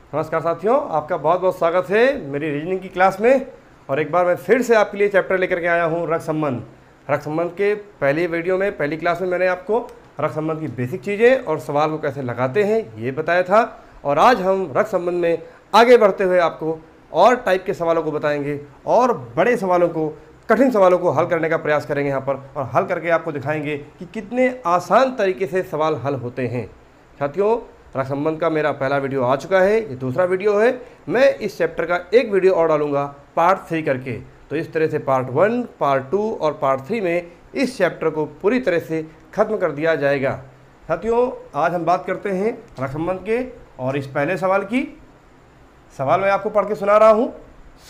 नमस्कार साथियों, आपका बहुत बहुत स्वागत है मेरी रीजनिंग की क्लास में। और एक बार मैं फिर से आपके लिए चैप्टर लेकर के आया हूँ रक्त संबंध। रक्त संबंध के पहली वीडियो में, पहली क्लास में मैंने आपको रक्त संबंध की बेसिक चीज़ें और सवाल को कैसे लगाते हैं ये बताया था। और आज हम रक्त संबंध में आगे बढ़ते हुए आपको और टाइप के सवालों को बताएंगे और बड़े सवालों को, कठिन सवालों को हल करने का प्रयास करेंगे यहाँ पर, और हल करके आपको दिखाएंगे कि कितने आसान तरीके से सवाल हल होते हैं। साथियों, रक्त संबंध का मेरा पहला वीडियो आ चुका है, ये दूसरा वीडियो है। मैं इस चैप्टर का एक वीडियो और डालूंगा पार्ट 3 करके। तो इस तरह से पार्ट 1, पार्ट 2 और पार्ट 3 में इस चैप्टर को पूरी तरह से ख़त्म कर दिया जाएगा। साथियों, आज हम बात करते हैं रक्त संबंध के और इस पहले सवाल की। सवाल मैं आपको पढ़ के सुना रहा हूँ।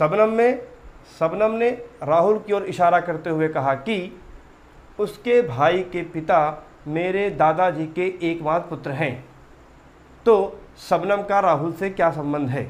शबनम ने राहुल की ओर इशारा करते हुए कहा कि उसके भाई के पिता मेरे दादाजी के एकमात्र पुत्र हैं, तो शबनम का राहुल से क्या संबंध है?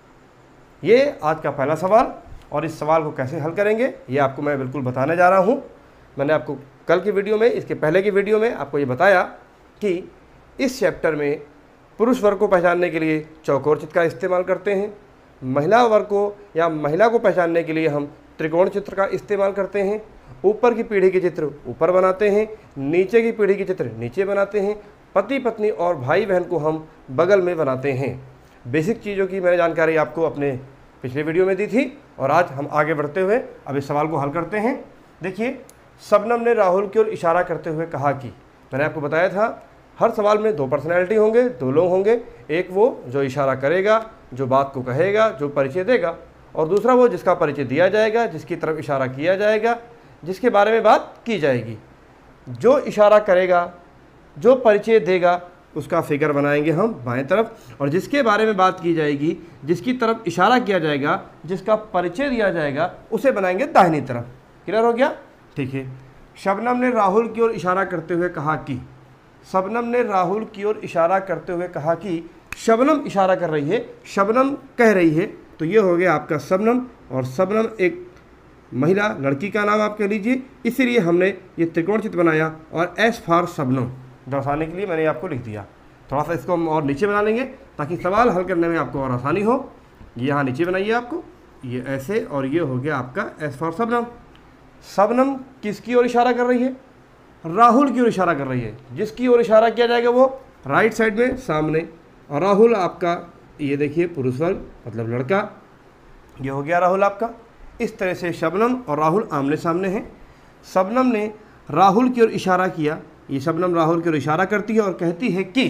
ये आज का पहला सवाल। और इस सवाल को कैसे हल करेंगे ये आपको मैं बिल्कुल बताने जा रहा हूँ। मैंने आपको कल की वीडियो में, इसके पहले की वीडियो में आपको ये बताया कि इस चैप्टर में पुरुष वर्ग को पहचानने के लिए चौकोर चित्र का इस्तेमाल करते हैं, महिला वर्ग को या महिला को पहचानने के लिए हम त्रिकोण चित्र का इस्तेमाल करते हैं, ऊपर की पीढ़ी के चित्र ऊपर बनाते हैं, नीचे की पीढ़ी के चित्र नीचे बनाते हैं, पति पत्नी और भाई बहन को हम बगल में बनाते हैं। बेसिक चीज़ों की मैंने जानकारी आपको अपने पिछले वीडियो में दी थी। और आज हम आगे बढ़ते हुए अब इस सवाल को हल करते हैं। देखिए, शबनम ने राहुल की ओर इशारा करते हुए कहा कि, मैंने आपको बताया था हर सवाल में दो पर्सनैलिटी होंगे, दो लोग होंगे। एक वो जो इशारा करेगा, जो बात को कहेगा, जो परिचय देगा, और दूसरा वो जिसका परिचय दिया जाएगा, जिसकी तरफ इशारा किया जाएगा, जिसके बारे में बात की जाएगी। जो इशारा करेगा, जो परिचय देगा, उसका फिगर बनाएंगे हम बाएं तरफ, और जिसके बारे में बात की जाएगी, जिसकी तरफ इशारा किया जाएगा, जिसका परिचय दिया जाएगा, उसे बनाएंगे दाहिनी तरफ। क्लियर हो गया? ठीक है। शबनम ने राहुल की ओर इशारा करते हुए कहा कि, शबनम ने राहुल की ओर इशारा करते हुए कहा कि, शबनम इशारा कर रही है, शबनम कह रही है, तो ये हो गया आपका शबनम। और शबनम एक महिला, लड़की का नाम आप कह लीजिए, इसीलिए हमने ये त्रिकोण चित्र बनाया और एस फॉर शबनम दर्शाने के लिए मैंने आपको लिख दिया। थोड़ा सा इसको हम और नीचे बना लेंगे ताकि सवाल हल करने में आपको और आसानी हो। ये यहाँ नीचे बनाइए आपको, ये ऐसे, और ये हो गया आपका एस फॉर शबनम। शबनम किसकी ओर इशारा कर रही है? राहुल की ओर इशारा कर रही है। जिसकी ओर इशारा किया जाएगा वो राइट साइड में सामने, और राहुल आपका ये देखिए पुरुष वर्ग मतलब लड़का, ये हो गया राहुल आपका। इस तरह से शबनम और राहुल आमने सामने हैं। शबनम ने राहुल की ओर इशारा किया, ये शबनम राहुल की ओर इशारा करती है और कहती है कि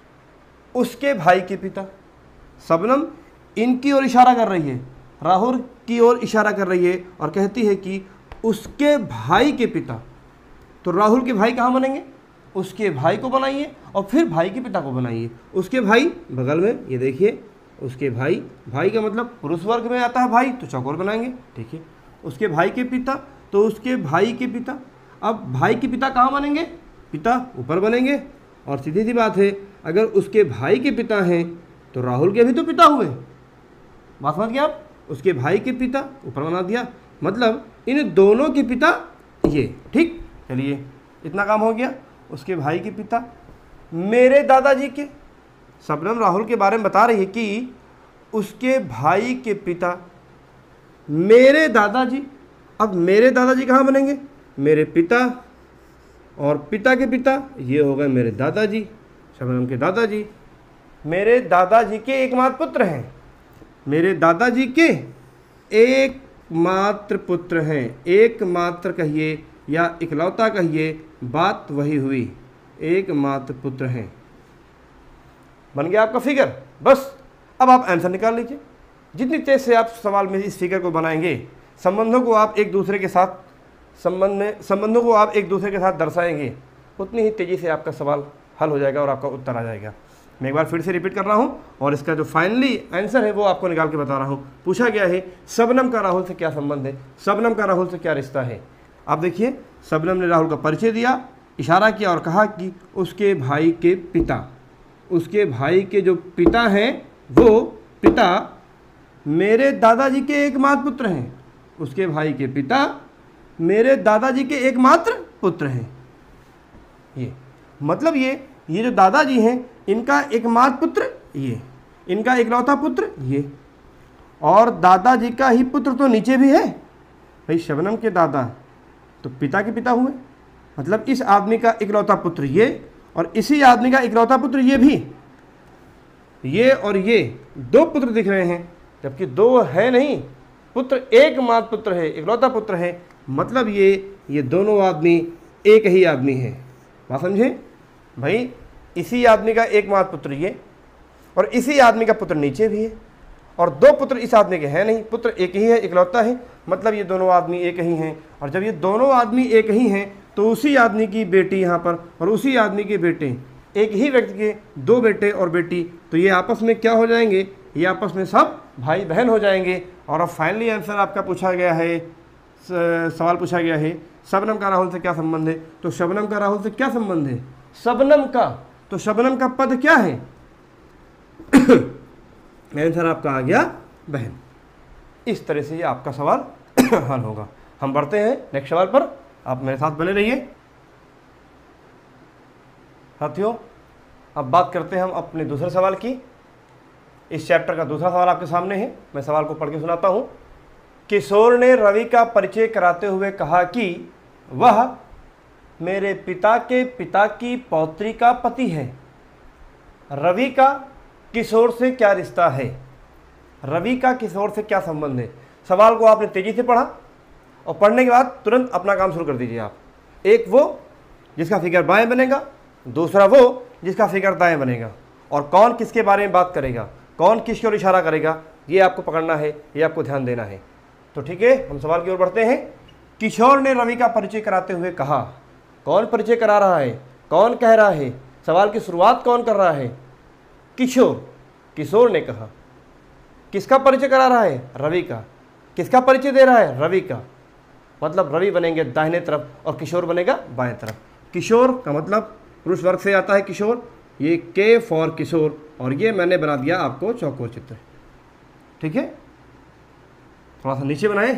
उसके भाई के पिता। शबनम इनकी ओर इशारा कर रही है, राहुल की ओर इशारा कर रही है और कहती है कि उसके भाई के पिता। तो राहुल के भाई कहाँ बनेंगे? उसके भाई को बनाइए और फिर भाई के पिता को बनाइए। उसके भाई बगल में, ये देखिए उसके भाई, भाई का मतलब पुरुष वर्ग में आता है भाई, तो चौकोर बनाएंगे। ठीक है। उसके भाई के पिता, तो उसके भाई के पिता। अब भाई के पिता कहाँ बनेंगे? पिता ऊपर बनेंगे। और सीधी सी बात है, अगर उसके भाई के पिता हैं तो राहुल के भी तो पिता हुए। बात समझ गए आप? उसके भाई के पिता ऊपर बना दिया, मतलब इन दोनों के पिता ये। ठीक, चलिए इतना काम हो गया। उसके भाई के पिता मेरे दादाजी के। शबनम राहुल के बारे में बता रही है कि उसके भाई के पिता मेरे दादाजी। अब मेरे दादाजी कहाँ बनेंगे? मेरे पिता और पिता के पिता, ये हो गए मेरे दादाजी, शबनम के दादाजी। मेरे दादाजी के एकमात्र पुत्र हैं। मेरे दादाजी के एकमात्र पुत्र हैं। एकमात्र कहिए या इकलौता कहिए, बात वही हुई, एकमात्र पुत्र हैं। बन गया आपका फिगर। बस अब आप आंसर निकाल लीजिए। जितनी तेज से आप सवाल में इस फिगर को बनाएंगे, संबंधों को आप एक दूसरे के साथ संबंधों को आप एक दूसरे के साथ दर्शाएंगे, उतनी ही तेज़ी से आपका सवाल हल हो जाएगा और आपका उत्तर आ जाएगा। मैं एक बार फिर से रिपीट कर रहा हूँ और इसका जो फाइनली आंसर है वो आपको निकाल के बता रहा हूँ। पूछा गया है शबनम का राहुल से क्या संबंध है, शबनम का राहुल से क्या रिश्ता है। आप देखिए, शबनम ने राहुल का परिचय दिया, इशारा किया और कहा कि उसके भाई के पिता। उसके भाई के जो पिता हैं वो पिता मेरे दादाजी के एकमात्र पुत्र हैं। उसके भाई के पिता मेरे दादाजी के एकमात्र पुत्र हैं। ये मतलब ये जो दादाजी हैं इनका एकमात्र पुत्र ये। इनका इकलौता पुत्र ये, और दादाजी का ही पुत्र तो नीचे भी है भाई, शबनम के दादा तो पिता के पिता हुए, मतलब इस आदमी का इकलौता पुत्र ये, और इसी आदमी का इकलौता पुत्र ये भी, ये और ये दो पुत्र दिख रहे हैं, जबकि दो है नहीं, पुत्र एकमात्र पुत्र है, इकलौता पुत्र है, मतलब ये दोनों आदमी एक ही आदमी है। बात समझे भाई, इसी आदमी का एकमात्र पुत्र ये, और इसी आदमी का पुत्र नीचे भी है, और दो पुत्र इस आदमी के हैं नहीं, पुत्र एक ही है, इकलौता है, मतलब ये दोनों आदमी एक ही हैं। और जब ये दोनों आदमी एक ही हैं तो उसी आदमी की बेटी यहाँ पर और उसी आदमी के बेटे, एक ही व्यक्ति के दो बेटे और बेटी, तो ये आपस में क्या हो जाएंगे, ये आपस में सब भाई बहन हो जाएंगे। और अब फाइनली आंसर आपका पूछा गया है, सवाल पूछा गया है शबनम का राहुल से क्या संबंध है। तो शबनम का राहुल से क्या संबंध है, शबनम का, तो शबनम का पद क्या है आंसर आपका आ गया बहन। इस तरह से ये आपका सवाल हल होगा। हम बढ़ते हैं नेक्स्ट सवाल पर, आप मेरे साथ बने रहिए साथियों। अब बात करते हैं हम अपने दूसरे सवाल की। इस चैप्टर का दूसरा सवाल आपके सामने है, मैं सवाल को पढ़ के सुनाता हूँ। किशोर ने रवि का परिचय कराते हुए कहा कि वह मेरे पिता के पिता की पौत्री का पति है। रवि का किशोर से क्या रिश्ता है, रवि का किशोर से क्या संबंध है। सवाल को आपने तेजी से पढ़ा और पढ़ने के बाद तुरंत अपना काम शुरू कर दीजिए आप। एक वो जिसका फिगर बाएं बनेगा, दूसरा वो जिसका फिगर दाएं बनेगा, और कौन किसके बारे में बात करेगा, कौन किसकी ओर इशारा करेगा, ये आपको पकड़ना है, ये आपको ध्यान देना है। तो ठीक है, हम सवाल की ओर बढ़ते हैं। किशोर ने रवि का परिचय कराते हुए कहा, कौन परिचय करा रहा है, कौन कह रहा है, सवाल की शुरुआत कौन कर रहा है, किशोर। किशोर ने कहा, किसका परिचय करा रहा है, रवि का। किसका परिचय दे रहा है, रवि का, मतलब रवि बनेंगे दाहिने तरफ और किशोर बनेगा बाएं तरफ। किशोर का मतलब पुरुष वर्ग से आता है किशोर, ये के फॉर किशोर, और ये मैंने बना दिया आपको चौकोर चित्र। ठीक है, थोड़ा सा नीचे बनाए,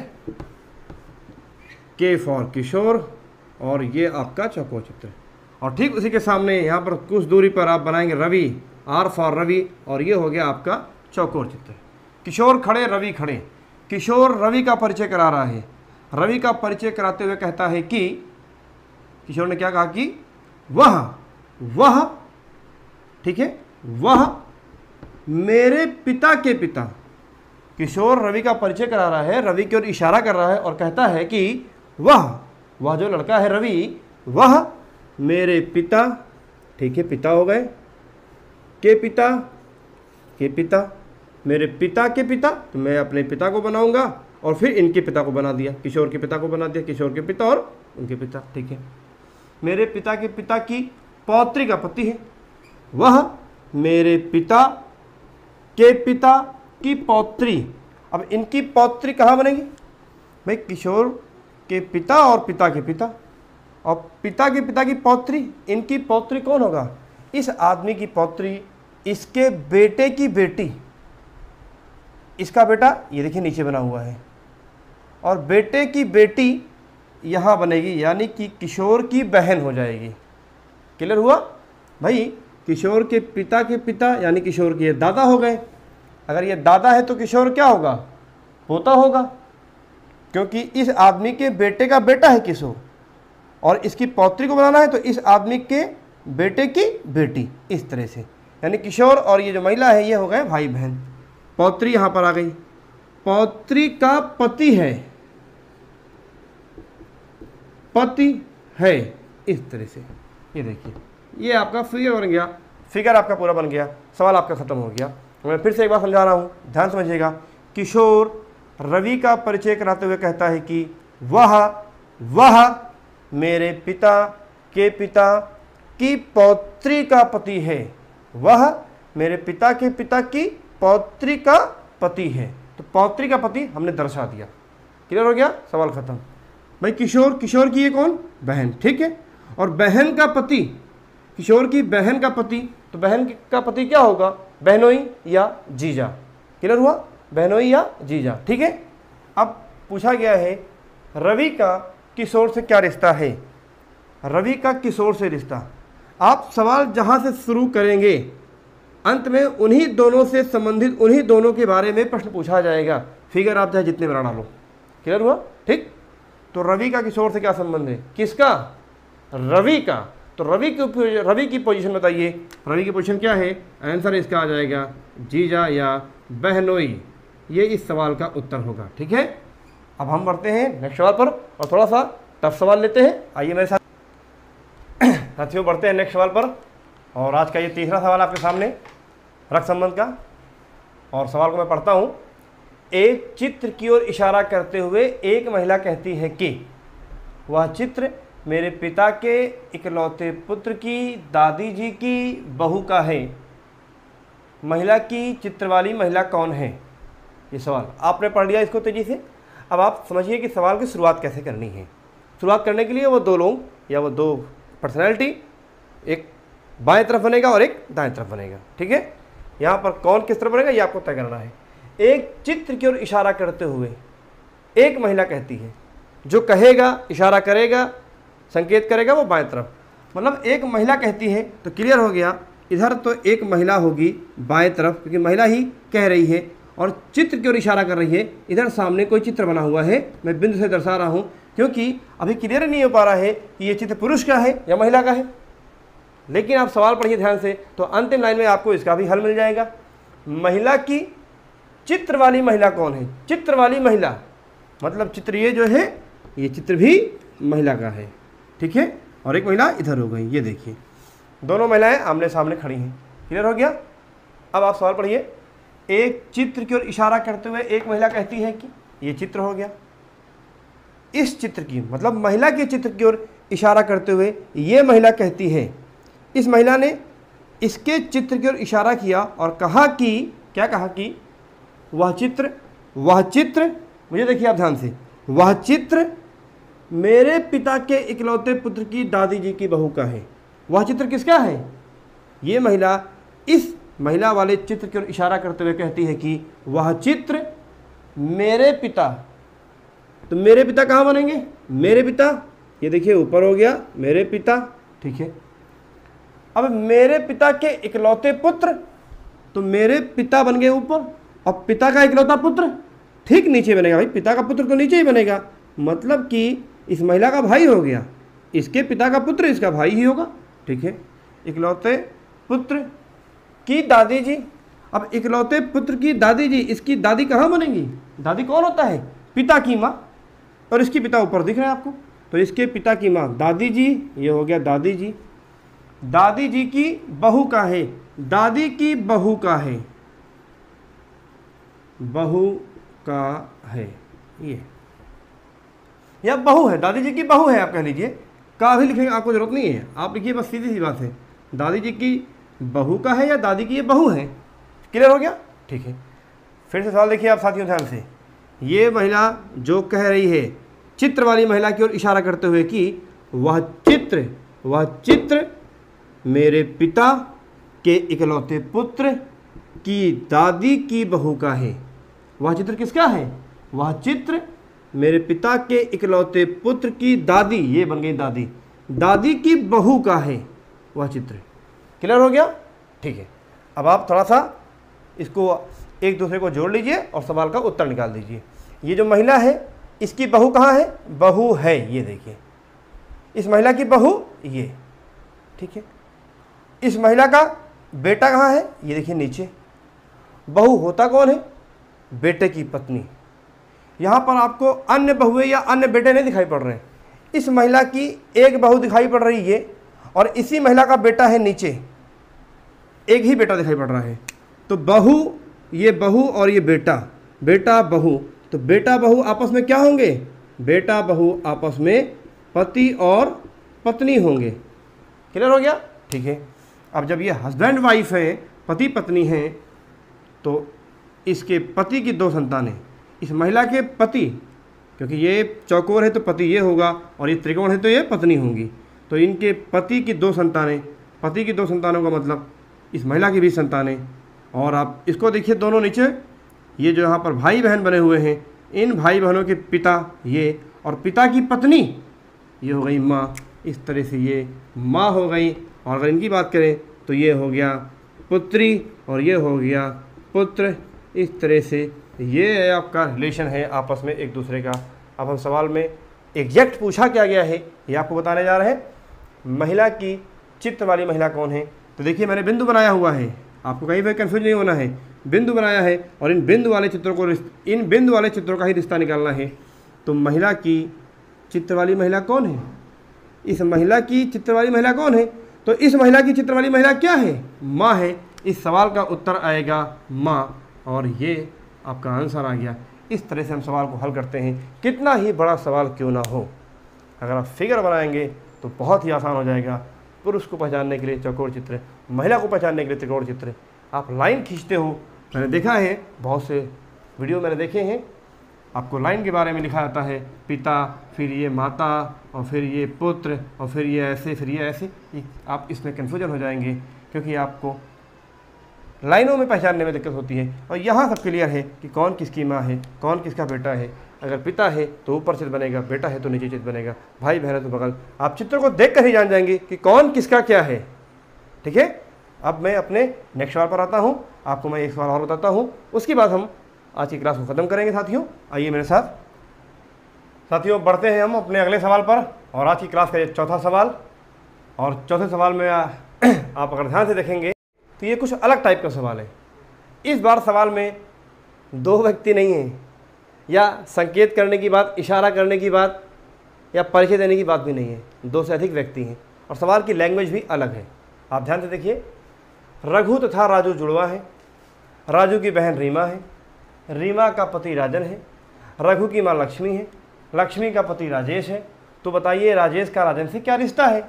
के फॉर किशोर और ये आपका चौकोर चित्र। और ठीक उसी के सामने यहाँ पर कुछ दूरी पर आप बनाएंगे रवि, आर फॉर रवि, और ये हो गया आपका चौकोर चित्र। किशोर खड़े, रवि खड़े। किशोर रवि का परिचय करा रहा है। रवि का परिचय कराते हुए कहता है कि, किशोर ने क्या कहा कि वह ठीक है, वह मेरे पिता के पिता। किशोर रवि का परिचय करा रहा है, रवि की ओर इशारा कर रहा है और कहता है कि वह जो लड़का है रवि, वह मेरे पिता, ठीक है, पिता हो गए, के पिता, मेरे पिता के पिता, तो मैं अपने पिता को बनाऊंगा और फिर इनके पिता को बना दिया, किशोर के पिता को बना दिया, किशोर के पिता और उनके पिता। ठीक है, मेरे पिता के पिता की पौत्री का पति है। वह मेरे पिता के पिता की पौत्री। अब इनकी पौत्री कहाँ बनेगी भाई, किशोर के पिता और पिता के पिता, और पिता के पिता की पौत्री। इनकी पौत्री कौन होगा, इस आदमी की पौत्री, इसके बेटे की बेटी। इसका बेटा ये देखिए नीचे बना हुआ है, और बेटे की बेटी यहाँ बनेगी, यानी कि किशोर की बहन हो जाएगी। क्लियर हुआ भाई, किशोर के पिता यानी किशोर के ये दादा हो गए। अगर ये दादा है तो किशोर क्या होगा, पोता होगा, क्योंकि इस आदमी के बेटे का बेटा है किशोर, और इसकी पौत्री को बनाना है तो इस आदमी के बेटे की बेटी। इस तरह से यानी किशोर और ये जो महिला है ये हो गए भाई बहन। पौत्री यहाँ पर आ गई, पौत्री का पति है, पति है, इस तरह से। ये देखिए, ये आपका फिगर बन गया, फिगर आपका पूरा बन गया, सवाल आपका ख़त्म हो गया। मैं फिर से एक बार समझा रहा हूँ, ध्यान समझिएगा। किशोर रवि का परिचय कराते हुए कहता है कि वह मेरे पिता के पिता की पौत्री का पति है। वह मेरे पिता के पिता की पौत्री का पति है। तो पौत्री का पति हमने दर्शा दिया। क्लियर हो गया, सवाल खत्म भाई। किशोर की ये कौन, बहन, ठीक है। और बहन का पति, किशोर की बहन का पति, तो बहन का पति क्या होगा, बहनोई या जीजा। क्लियर हुआ, बहनोई या जीजा, ठीक है। अब पूछा गया है रवि का किशोर से क्या रिश्ता है, रवि का किशोर से रिश्ता। आप सवाल जहाँ से शुरू करेंगे अंत में उन्हीं दोनों से संबंधित उन्हीं दोनों के बारे में प्रश्न पूछा जाएगा। फिगर आप चाहे जितने बना डालो। क्लियर हुआ? ठीक। तो रवि का किशोर से क्या संबंध है? किसका? रवि का। तो रवि की पोजीशन बताइए। रवि की पोजीशन क्या है? आंसर इसका आ जाएगा जीजा या बहनोई। ये इस सवाल का उत्तर होगा। ठीक है, अब हम बढ़ते हैं नेक्स्ट सवाल पर और थोड़ा सा टफ सवाल लेते हैं। आइए मेरे साथ साथियों बढ़ते हैं नेक्स्ट सवाल पर। और आज का ये तीसरा सवाल आपके सामने रक्त संबंध का। और सवाल को मैं पढ़ता हूँ। एक चित्र की ओर इशारा करते हुए एक महिला कहती है कि वह चित्र मेरे पिता के इकलौते पुत्र की दादी जी की बहू का है। महिला की चित्र वाली महिला कौन है? ये सवाल आपने पढ़ लिया इसको तेज़ी से। अब आप समझिए कि सवाल की शुरुआत कैसे करनी है। शुरुआत करने के लिए वो दो लोग या वो दो पर्सनैलिटी, एक बाएं तरफ बनेगा और एक दाएं तरफ बनेगा। ठीक है, यहाँ पर कौन किस तरफ बनेगा ये आपको तय करना है। एक चित्र की ओर इशारा करते हुए एक महिला कहती है, जो कहेगा, इशारा करेगा, संकेत करेगा वो बाएं तरफ। मतलब एक महिला कहती है तो क्लियर हो गया, इधर तो एक महिला होगी बाएं तरफ क्योंकि महिला ही कह रही है और चित्र की ओर इशारा कर रही है। इधर सामने कोई चित्र बना हुआ है, मैं बिंदु से दर्शा रहा हूँ क्योंकि अभी क्लियर नहीं हो पा रहा है कि ये चित्र पुरुष का है या महिला का है। लेकिन आप सवाल पढ़िए ध्यान से तो अंतिम लाइन में आपको इसका भी हल मिल जाएगा। महिला की चित्र वाली महिला कौन है? चित्र वाली महिला मतलब चित्र ये जो है ये चित्र भी महिला का है। ठीक है, और एक महिला इधर हो गई। ये देखिए दोनों महिलाएं आमने सामने खड़ी हैं। क्लियर हो गया? अब आप सवाल पढ़िए। एक चित्र की ओर इशारा करते हुए एक महिला कहती है कि ये चित्र हो गया। इस चित्र की मतलब महिला के चित्र की ओर इशारा करते हुए ये महिला कहती है, इस महिला ने इसके चित्र की ओर इशारा किया और कहा कि क्या कहा कि वह चित्र मुझे देखिए आप ध्यान से, वह चित्र मेरे पिता के इकलौते पुत्र की दादी जी की बहू का है। वह चित्र किसका है? ये महिला इस महिला वाले चित्र की ओर इशारा करते हुए कहती है कि वह चित्र मेरे पिता। तो मेरे पिता कहाँ बनेंगे? मेरे पिता ये देखिए ऊपर हो गया मेरे पिता। ठीक है, अब मेरे पिता के इकलौते पुत्र, तो मेरे पिता बन गए ऊपर और पिता का इकलौता पुत्र ठीक नीचे बनेगा। भाई पिता का पुत्र तो नीचे ही बनेगा, मतलब कि इस महिला का भाई हो गया, इसके पिता का पुत्र इसका भाई ही होगा। ठीक है, इकलौते पुत्र की दादी जी। अब इकलौते पुत्र की दादी जी, इसकी दादी कहाँ बनेगी? दादी कौन होता है? पिता की माँ। और इसकी पिता ऊपर दिख रहे हैं आपको, तो इसके पिता की माँ दादी जी, ये हो गया दादी जी। दादी जी की बहू का है, दादी की बहू का है, बहू का है ये, या बहू है, दादी जी की बहू है आप कह लीजिए। का भी लिखेंगे आपको जरूरत नहीं है, आप लिखिए बस सीधी सी बात है, दादी जी की बहू का है या दादी की ये बहू है। क्लियर हो गया? ठीक है, फिर से सवाल देखिए आप साथियों ध्यान से। ये महिला जो कह रही है चित्र वाली महिला की ओर इशारा करते हुए कि वह चित्र मेरे पिता के इकलौते पुत्र की दादी की बहू का है। वह चित्र किसका है? वह चित्र मेरे पिता के इकलौते पुत्र की दादी, ये बन गई दादी, दादी की बहू का है वह चित्र। क्लियर हो गया? ठीक है, अब आप थोड़ा सा इसको एक दूसरे को जोड़ लीजिए और सवाल का उत्तर निकाल दीजिए। ये जो महिला है इसकी बहू कहाँ है? बहू है, ये देखिए इस महिला की बहू ये। ठीक है, इस महिला का बेटा कहाँ है? ये देखिए नीचे। बहू होता कौन है? बेटे की पत्नी। यहाँ पर आपको अन्य बहुएं या अन्य बेटे नहीं दिखाई पड़ रहे हैं। इस महिला की एक बहू दिखाई पड़ रही है और इसी महिला का बेटा है नीचे, एक ही बेटा दिखाई पड़ रहा है। तो बहू, ये बहू और ये बेटा, बेटा बहू, तो बेटा बहू आपस में क्या होंगे? बेटा बहू आपस में पति और पत्नी होंगे। क्लियर हो गया? ठीक है, अब जब ये हस्बैंड वाइफ है, पति पत्नी हैं, तो इसके पति की दो संतानें, इस महिला के पति, क्योंकि ये चौकोर है तो पति ये होगा और ये त्रिकोण है तो ये पत्नी होंगी, तो इनके पति की दो संतानें, पति की दो संतानों का मतलब इस महिला की भी संतानें। और आप इसको देखिए दोनों नीचे, ये जो यहाँ पर भाई बहन बने हुए हैं, इन भाई बहनों के पिता ये और पिता की पत्नी ये हो गई माँ। इस तरह से ये माँ हो गई। और अगर इनकी बात करें तो ये हो गया पुत्री और ये हो गया पुत्र। इस तरह से ये आपका रिलेशन है आपस में एक दूसरे का। अब हम सवाल में एग्जैक्ट पूछा क्या गया है ये आपको बताने जा रहे हैं। महिला की चित्र वाली महिला कौन है? तो देखिए मैंने बिंदु बनाया हुआ है, आपको कहीं पर कन्फ्यूज नहीं होना है। बिंदु बनाया है और इन बिंदु वाले चित्रों का ही रिश्ता निकालना है। तो महिला की चित्र वाली महिला कौन है? इस महिला की चित्र वाली महिला कौन है? तो इस महिला की चित्र वाली महिला क्या है? माँ है। इस सवाल का उत्तर आएगा माँ और ये आपका आंसर आ गया। इस तरह से हम सवाल को हल करते हैं, कितना ही बड़ा सवाल क्यों ना हो। अगर आप फिगर बनाएंगे तो बहुत ही आसान हो जाएगा। पुरुष को पहचानने के लिए चौकोर चित्र, महिला को पहचानने के लिए त्रिकोण चित्र। आप लाइन खींचते हो, मैंने देखा है बहुत से वीडियो मैंने देखे हैं, आपको लाइन के बारे में लिखा जाता है, पिता, फिर ये माता और फिर ये पुत्र और फिर ये ऐसे, फिर ये ऐसे। आप इसमें कन्फ्यूजन हो जाएंगे क्योंकि आपको लाइनों में पहचानने में दिक्कत होती है। और यहाँ सब क्लियर है कि कौन किसकी माँ है, कौन किसका बेटा है। अगर पिता है तो ऊपर चित्र बनेगा, बेटा है तो नीचे चित्र बनेगा, भाई बहन है तो बगल। आप चित्र को देख कर ही जान जाएंगे कि कौन किसका क्या है। ठीक है, अब मैं अपने नेक्स्ट सवाल पर आता हूँ। आपको मैं एक सवाल और बताता हूँ, उसके बाद हम आज की क्लास को ख़त्म करेंगे। साथियों आइए मेरे साथ। साथियों बढ़ते हैं हम अपने अगले सवाल पर। और आज की क्लास का ये चौथा सवाल। और चौथे सवाल में आप अगर ध्यान से देखेंगे तो ये कुछ अलग टाइप का सवाल है। इस बार सवाल में दो व्यक्ति नहीं हैं, या संकेत करने की बात, इशारा करने की बात या परिचय देने की बात भी नहीं है। दो से अधिक व्यक्ति हैं और सवाल की लैंग्वेज भी अलग है। आप ध्यान से देखिए। रघु तथा राजू जुड़वा है। राजू की बहन रीमा है। रीमा का पति राजन है। रघु की माँ लक्ष्मी है। लक्ष्मी का पति राजेश है। तो बताइए राजेश का राजन से क्या रिश्ता है?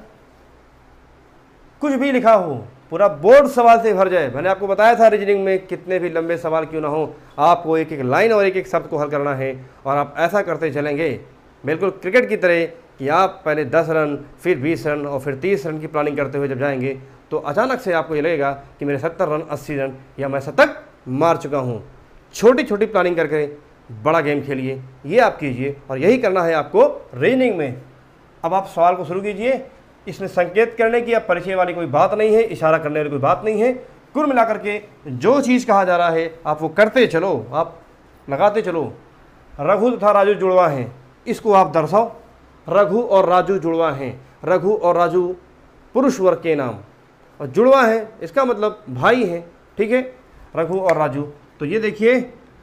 कुछ भी लिखा हो, पूरा बोर्ड सवाल से भर जाए। मैंने आपको बताया था रीजनिंग में कितने भी लंबे सवाल क्यों ना हो, आपको एक एक लाइन और एक एक शब्द को हल करना है। और आप ऐसा करते चलेंगे बिल्कुल क्रिकेट की तरह कि आप पहले 10 रन, फिर 20 रन और फिर 30 रन की प्लानिंग करते हुए जब जाएंगे तो अचानक से आपको ये लगेगा कि मेरे 70 रन, 80 रन या मैं शतक मार चुका हूँ। छोटी छोटी प्लानिंग करके बड़ा गेम खेलिए, ये आप कीजिए और यही करना है आपको रीजनिंग में। अब आप सवाल को शुरू कीजिए। इसमें संकेत करने की या परिचय वाली कोई बात नहीं है, इशारा करने वाली कोई बात नहीं है। कुल मिलाकर के जो चीज़ कहा जा रहा है आप वो करते चलो, आप लगाते चलो। रघु तथा राजू जुड़वा हैं, इसको आप दर्शाओ। रघु और राजू जुड़वा हैं। रघु और राजू पुरुष वर्ग के नाम, और जुड़वा है इसका मतलब भाई हैं। ठीक है, रघु और राजू। तो ये देखिए,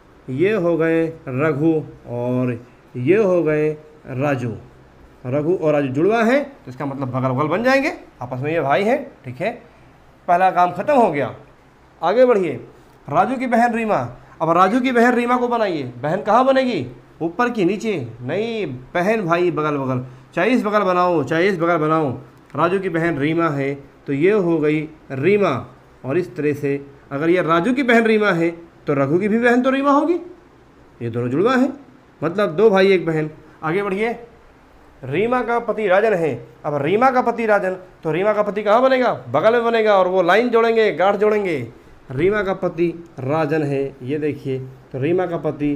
ये हो गए रघु और ये हो गए राजू। रघु और राजू जुड़वा हैं तो इसका मतलब बगल बगल बन जाएंगे, आपस में ये भाई हैं। ठीक है, पहला काम खत्म हो गया। आगे बढ़िए। राजू की बहन रीमा। अब राजू की बहन रीमा को बनाइए। बहन कहाँ बनेगी? ऊपर की नीचे नहीं, बहन भाई बगल बगल, चाहे इस बगल बनाओ चाहे इस बगल बनाओ। राजू की बहन रीमा है तो ये हो गई रीमा। और इस तरह से अगर ये राजू की बहन रीमा है तो रघु की भी बहन तो रीमा होगी। ये दोनों जुड़वा हैं, मतलब दो भाई एक बहन। आगे बढ़िए। रीमा का पति राजन है। अब रीमा का पति राजन, तो रीमा का पति कहाँ बनेगा? बगल में बनेगा और वो लाइन जोड़ेंगे, गांठ जोड़ेंगे। रीमा का पति राजन है, ये देखिए। तो रीमा का पति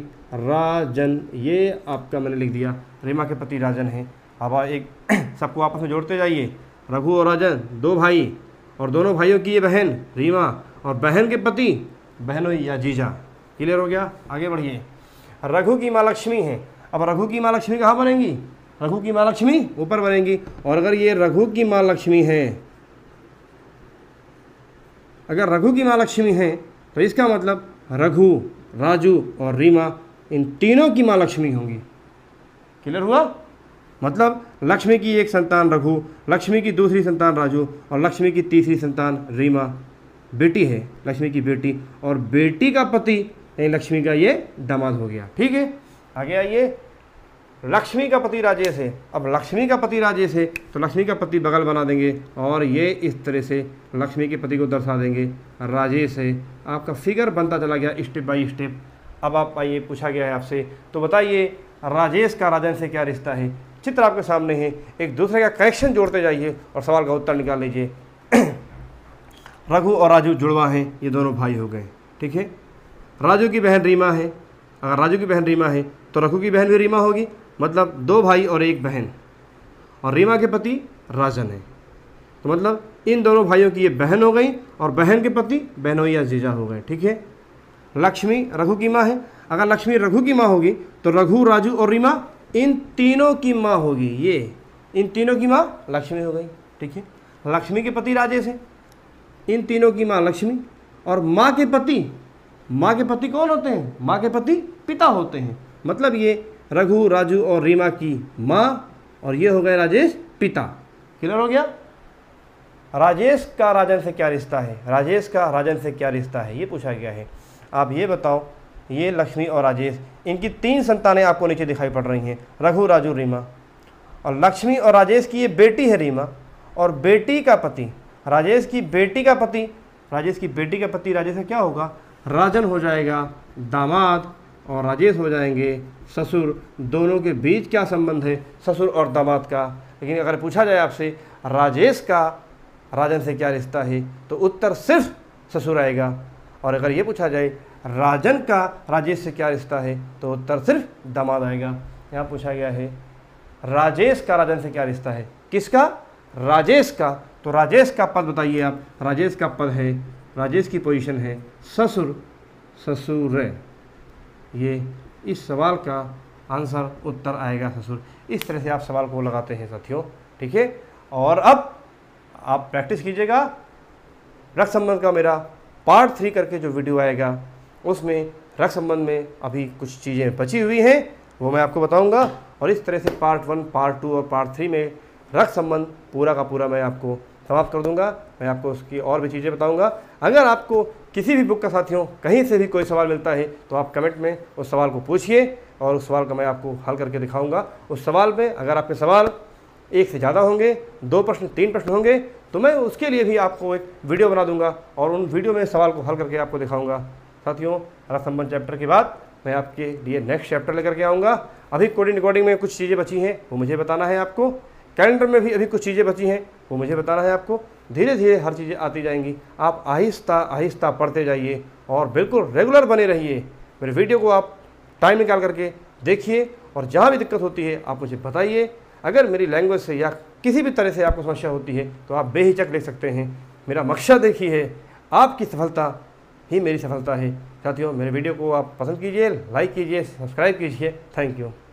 राजन, ये आपका मैंने लिख दिया, रीमा के पति राजन है। अब एक सबको आपस में जोड़ते जाइए। रघु और राजन दो भाई, और दोनों भाइयों की ये बहन रीमा, और बहन के पति बहनोई या जीजा। क्लियर हो गया? आगे बढ़िए। रघु की माँ लक्ष्मी है। अब रघु की माँ लक्ष्मी कहाँ बनेंगी? रघु की माँ लक्ष्मी ऊपर बनेंगी। और अगर ये रघु की माँ लक्ष्मी है, अगर रघु की माँ लक्ष्मी है तो इसका मतलब रघु, राजू और रीमा इन तीनों की माँ लक्ष्मी होंगी। क्लियर हुआ? मतलब लक्ष्मी की एक संतान रघु, लक्ष्मी की दूसरी संतान राजू और लक्ष्मी की तीसरी संतान रीमा बेटी है, लक्ष्मी की बेटी। और बेटी का पति यानी लक्ष्मी का ये दामाद हो गया। ठीक है, आगे आइए। लक्ष्मी का पति राजेश है। अब लक्ष्मी का पति राजेश है तो लक्ष्मी का पति बगल बना देंगे और ये इस तरह से लक्ष्मी के पति को दर्शा देंगे, राजेश है। आपका फिगर बनता चला गया स्टेप बाय स्टेप। अब आप आइए, पूछा गया है आपसे, तो बताइए राजेश का राजन से क्या रिश्ता है? चित्र आपके सामने है, एक दूसरे का कनेक्शन जोड़ते जाइए और सवाल का उत्तर निकाल लीजिए। रघु और राजू जुड़वा हैं, ये दोनों भाई हो गए। ठीक है, राजू की बहन रीमा है। अगर राजू की बहन रीमा है तो रघु की बहन भी रीमा होगी, मतलब दो भाई और एक बहन। और रीमा के पति राजन है, तो मतलब इन दोनों भाइयों की ये बहन हो गई और बहन के पति बहनोई या जीजा हो गए। ठीक है, लक्ष्मी रघु की माँ है। अगर लक्ष्मी रघु की माँ होगी तो रघु, राजू और रीमा इन तीनों की माँ होगी। ये इन तीनों की माँ लक्ष्मी हो गई। ठीक है, लक्ष्मी के पति राजेश हैं, इन तीनों की माँ लक्ष्मी। और माँ के पति कौन होते हैं? माँ के पति पिता होते हैं। मतलब ये रघु, राजू और रीमा की माँ और ये हो गए राजेश पिता। क्लियर हो गया? राजेश का राजन से क्या रिश्ता है? राजेश का राजन से क्या रिश्ता है, ये पूछा गया है। आप ये बताओ, ये लक्ष्मी और राजेश, इनकी 3 संतानें आपको नीचे दिखाई पड़ रही हैं, रघु, राजू, रीमा। और लक्ष्मी और राजेश की ये बेटी है रीमा, और बेटी का पति राजेश की बेटी का पति राजेश का क्या होगा? राजन हो जाएगा दामाद और राजेश हो जाएंगे ससुर। दोनों के बीच क्या संबंध है? ससुर और दामाद का। लेकिन अगर पूछा जाए आपसे राजेश का राजन से क्या रिश्ता है, तो उत्तर सिर्फ ससुर आएगा। और अगर ये पूछा जाए राजन का राजेश से क्या रिश्ता है, तो उत्तर सिर्फ दामाद आएगा। यहाँ पूछा गया है राजेश का राजन से क्या रिश्ता है? किसका? राजेश का। तो राजेश का पद बताइए आप। राजेश का पद है, राजेश की पोजीशन है ससुर, ससुर। ये इस सवाल का आंसर उत्तर आएगा ससुर। इस तरह से आप सवाल को लगाते हैं साथियों। ठीक है, और अब आप प्रैक्टिस कीजिएगा। रक्त संबंध का मेरा पार्ट 3 करके जो वीडियो आएगा, उसमें रक्त संबंध में अभी कुछ चीज़ें बची हुई हैं, वो मैं आपको बताऊंगा। और इस तरह से पार्ट 1, पार्ट 2 और पार्ट 3 में रक्त संबंध पूरा का पूरा मैं आपको समाप्त कर दूंगा। मैं आपको उसकी और भी चीज़ें बताऊंगा। अगर आपको किसी भी बुक का साथियों कहीं से भी कोई सवाल मिलता है, तो आप कमेंट में उस सवाल को पूछिए और उस सवाल का मैं आपको हल करके दिखाऊंगा। उस सवाल में अगर आपके सवाल 1 से ज़्यादा होंगे, 2 प्रश्न, 3 प्रश्न होंगे, तो मैं उसके लिए भी आपको एक वीडियो बना दूंगा और उन वीडियो में सवाल को हल करके आपको दिखाऊंगा। साथियों, रक्त संबंध चैप्टर के बाद मैं आपके लिए नेक्स्ट चैप्टर लेकर के आऊँगा। अभी कोडिंग रिकॉर्डिंग में कुछ चीज़ें बची हैं, वो मुझे बताना है आपको। कैलेंडर में भी अभी कुछ चीज़ें बची हैं, वो मुझे बताना है आपको। धीरे धीरे हर चीज़ें आती जाएंगी। आप आहिस्ता आहिस्ता पढ़ते जाइए और बिल्कुल रेगुलर बने रहिए। मेरे वीडियो को आप टाइम निकाल करके देखिए और जहाँ भी दिक्कत होती है आप मुझे बताइए। अगर मेरी लैंग्वेज से या किसी भी तरह से आपको समस्या होती है तो आप बेहिचक लिख सकते हैं। मेरा मकसद एक ही है, आपकी सफलता ही मेरी सफलता है। साथियों, मेरे वीडियो को आप पसंद कीजिए, लाइक कीजिए, सब्सक्राइब कीजिए। Thank you.